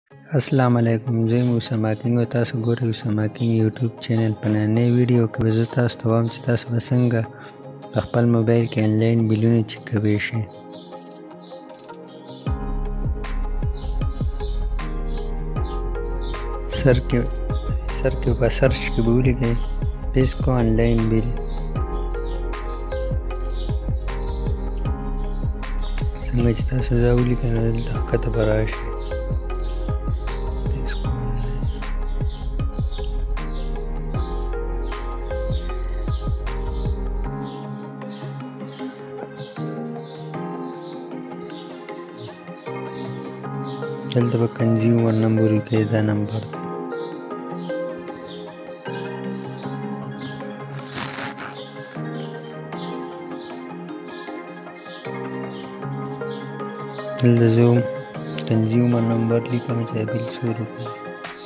अस्सलाम वालेकुम। زه موسی ماکینګ او تاسو ګورئ موسی ماکینګ یوټیوب چینل. په نننۍ ویډیو کې به زه تاسو ته وایم چې تاسو به څنګه په خپل موبایل کې انلاین بیلونه چک کولی شئ. سر کې په سرچ کې به ولیکئ پیسکو انلاین بیل. څنګه چې تاسو دا ولیکئ نو دلته ښکته به راشئ. دلته به کنزیومر نمبر ولیکئ، دا نمبر دی. دلته زه کنزیومر نمبر لیکم چې د بیل څو روپۍ دی.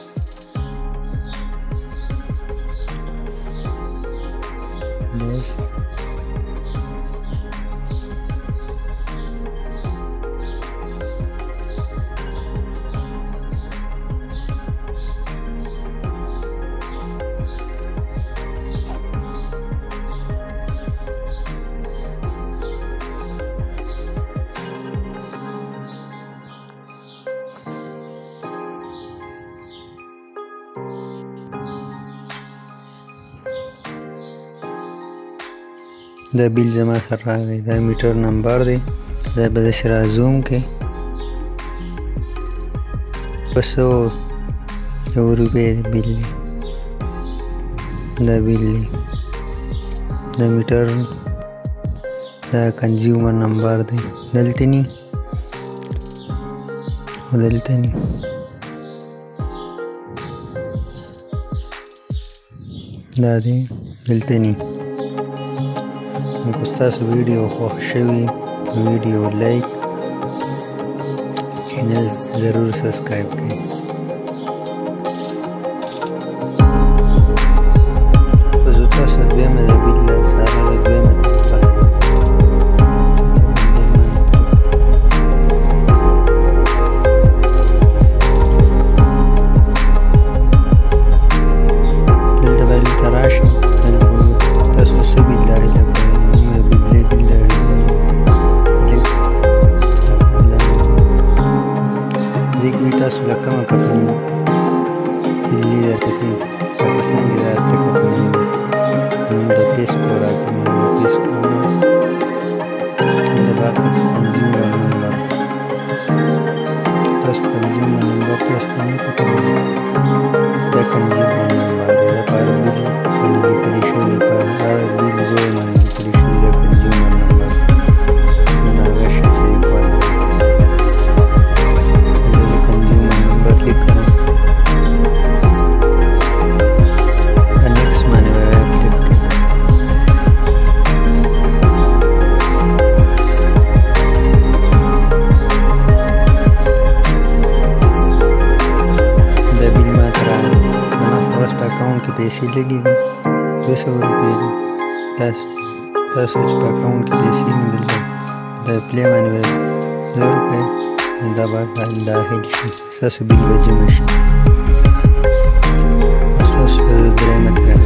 بس دا بیل زما سره راغی، دا میټر نمبر دی. دا به داسې رازوم کې 201 روپۍ دی بیل دی. دا بیل دی، دا میټر، دا کنزیومر نمبر دی. دلته نی او دلته نی. دا دی دلته نی. که ستاسو ویډیو خوښ شوي ویډیو لایک، چینل ضرور سبسکرایب کړئ. په زه تاسو دویمه د بیل له څارنې دویمه طریقه دلته به دلته راشئ. دلته به تاسو څه بیل راغلی تاسو له کومه کمپنۍ بیلې درکوي. پاکستان کې دا اته کمپنۍ دي. د پیسکو راکوي، پیسکو د باقي کنزیومر نمبر. تاسو کنزیومر نمبر تاسو ته نه پکوي. دا کنزیومر نمبر دی. دا په هر بیل باندې لیکلی شوی، په هر بیل زوی باندې لیکلی شوی دا کنزیومر نمبر. هغه شی چې غواړئ پیسې لګي دي 200 روپۍ دي. تاسو چې په اکاونټ کې پیسې نه دلته د پلی باندې به 2 روپۍ دا به داخل شي، ستاسو بیل به جمع شي. ستاسو درېیمه طریقه